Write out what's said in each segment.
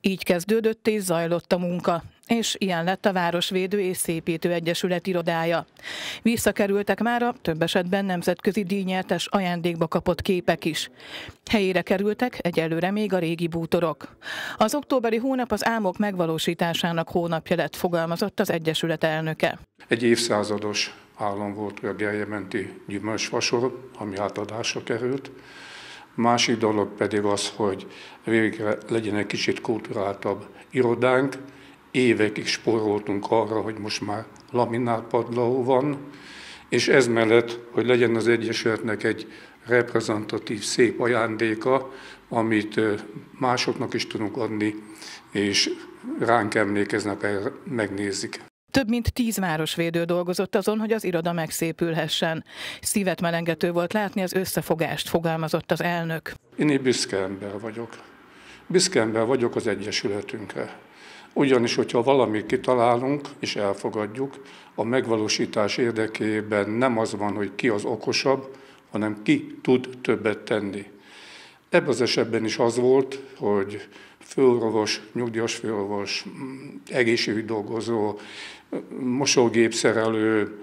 Így kezdődött és zajlott a munka, és ilyen lett a Városvédő és Szépítő Egyesület irodája. Visszakerültek már a több esetben nemzetközi díjnyertes ajándékba kapott képek is. Helyére kerültek egyelőre még a régi bútorok. Az októberi hónap az álmok megvalósításának hónapja lett, fogalmazott az Egyesület elnöke. Egy évszázados álom volt a Gerjementi gyümölcsfasor, ami átadásra került. Másik dolog pedig az, hogy végre legyen egy kicsit kulturáltabb irodánk. Évekig spóroltunk arra, hogy most már laminált padló van, és ez mellett, hogy legyen az Egyesületnek egy reprezentatív, szép ajándéka, amit másoknak is tudunk adni, és ránk emlékeznek, megnézik. Több mint 10 városvédő dolgozott azon, hogy az iroda megszépülhessen. Szívet melengető volt látni az összefogást, fogalmazott az elnök. Én egy büszke ember vagyok. Büszke ember vagyok az Egyesületünkre. Ugyanis, hogyha valamit kitalálunk és elfogadjuk, a megvalósítás érdekében nem az van, hogy ki az okosabb, hanem ki tud többet tenni. Ebben az esetben is az volt, hogy főorvos, nyugdíjas főorvos, egészségügyi dolgozó, mosógépszerelő,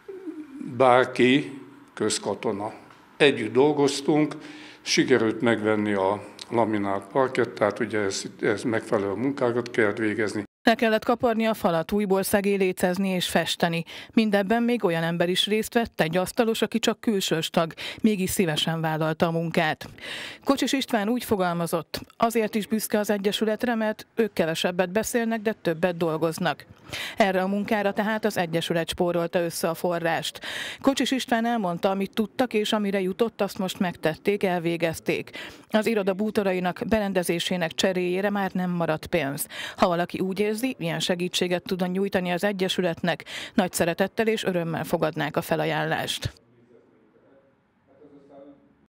bárki, közkatona. Együtt dolgoztunk, sikerült megvenni a laminált parkettát, ugye ez megfelelő munkákat kellett végezni. Le kellett kaparni a falat, újból szegélylécezni és festeni. Mindebben még olyan ember is részt vett, egy asztalos, aki csak külsős tag, mégis szívesen vállalta a munkát. Kocsis István úgy fogalmazott, azért is büszke az Egyesületre, mert ők kevesebbet beszélnek, de többet dolgoznak. Erre a munkára tehát az Egyesület spórolta össze a forrást. Kocsis István elmondta, amit tudtak, és amire jutott, azt most megtették, elvégezték. Az iroda bútorainak berendezésének cseréjére már nem maradt pénz. Ha valaki úgy érzi, ilyen segítséget tudna nyújtani az Egyesületnek, nagy szeretettel és örömmel fogadnák a felajánlást.